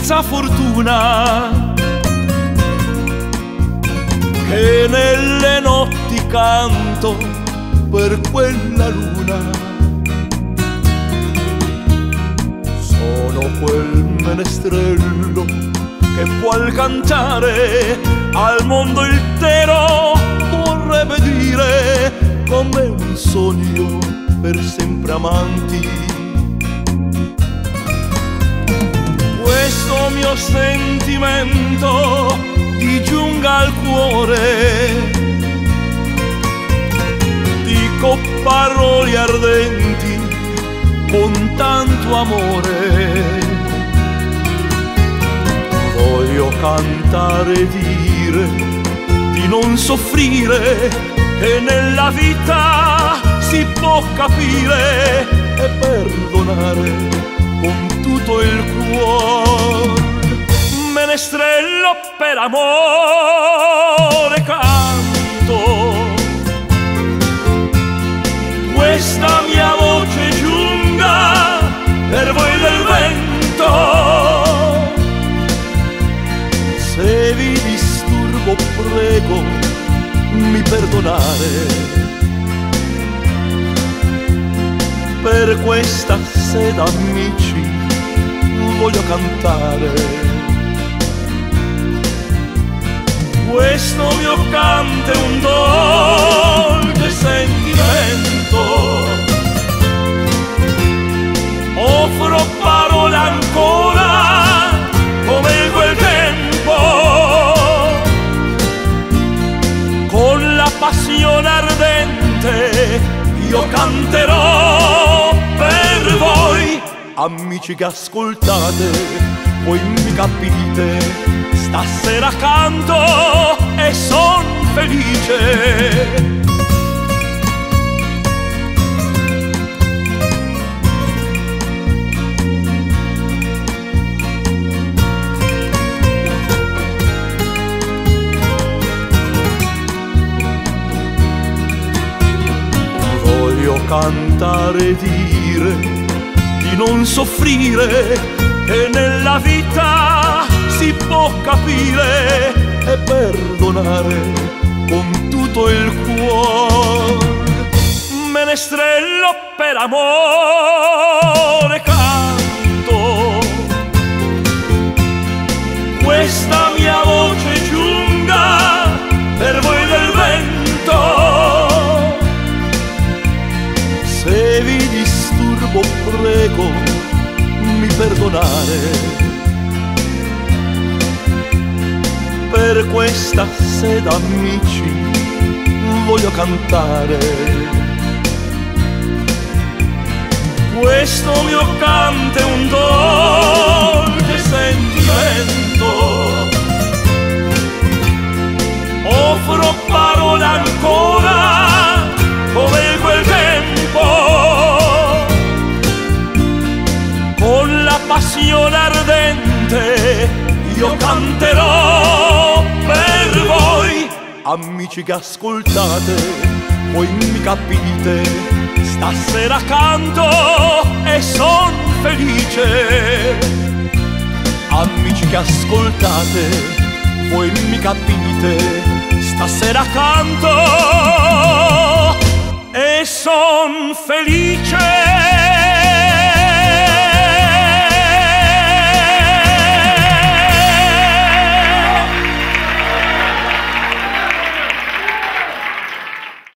senza fortuna, che nelle notti canto per quella luna. Sono quel menestrello che vuol cantare al mondo intero, vorrebbe dire come un sogno per sempre amanti. Questo mio sentimento ti giunga al cuore, dico parole ardenti con tanto amore. Voglio cantare e dire di non soffrire, che nella vita si può capire e perdonare con tutto il cuore. Menestrello per amore canto, questa mia voce giunga per voi del vento. Se vi disturbo prego mi perdonare, per questa sera amici voglio cantare. Questo mio canto è un dolce sentimento, offro parole ancora come in quel tempo, con la passione ardente io canterò per voi. Amici che ascoltate, voi mi capite, stasera canto e son felice. Voglio cantare e dire di non soffrire, che nella vita si può capire e perdonare con tutto il cuore. Menestrello per amore canto, questa mia voce giunga per voi del vento. Se vi disturbo prego mi perdonare, per questa sera amici voglio cantare. Questo mio canto è un dolce sentimento, offro parole ancora come in quel tempo, con la passione ardente io canterò per voi. Amici che ascoltate, voi mi capite, stasera canto e son felice. Amici che ascoltate, voi mi capite, stasera canto e son felice.